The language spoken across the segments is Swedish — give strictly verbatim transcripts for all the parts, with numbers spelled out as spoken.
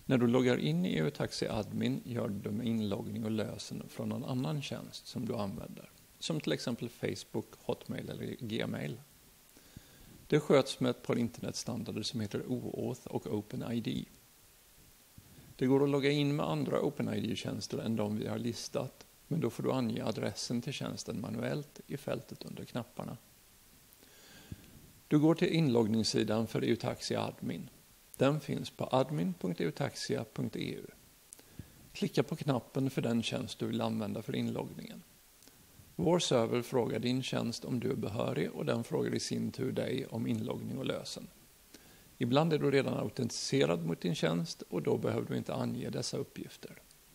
När du loggar in i EUTAXI Admin gör du det med inloggning och lösen från någon annan tjänst som du använder, som till exempel Facebook, Hotmail eller Gmail. Det sköts med ett par internetstandarder som heter OAuth och OpenID. Det går att logga in med andra OpenID-tjänster än de vi har listat, men då får du ange adressen till tjänsten manuellt i fältet under knapparna. Du går till inloggningssidan för EUTAXI Admin. Den finns på admin punkt eutaxia punkt e u. Klicka på knappen för den tjänst du vill använda för inloggningen. Vår server frågar din tjänst om du är behörig och den frågar i sin tur dig om inloggning och lösen. Ibland är du redan autentiserad mot din tjänst och då behöver du inte ange dessa uppgifter.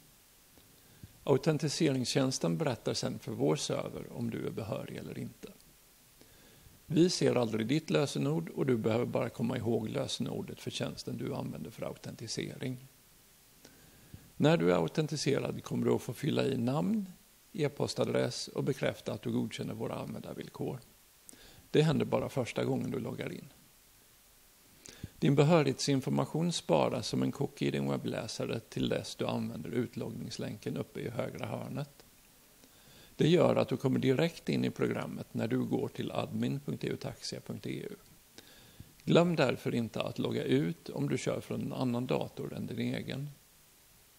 Autentiseringstjänsten berättar sedan för vår server om du är behörig eller inte. Vi ser aldrig ditt lösenord och du behöver bara komma ihåg lösenordet för tjänsten du använder för autentisering. När du är autentiserad kommer du att få fylla i namn, e-postadress och bekräfta att du godkänner våra användarvillkor. Det händer bara första gången du loggar in. Din behörighetsinformation sparas som en cookie i din webbläsare till dess du använder utloggningslänken uppe i högra hörnet. Det gör att du kommer direkt in i programmet när du går till admin punkt eutaxia punkt e u. Glöm därför inte att logga ut om du kör från en annan dator än din egen.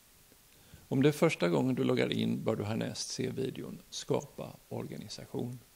Om det är första gången du loggar in bör du härnäst se videon Skapa organisation.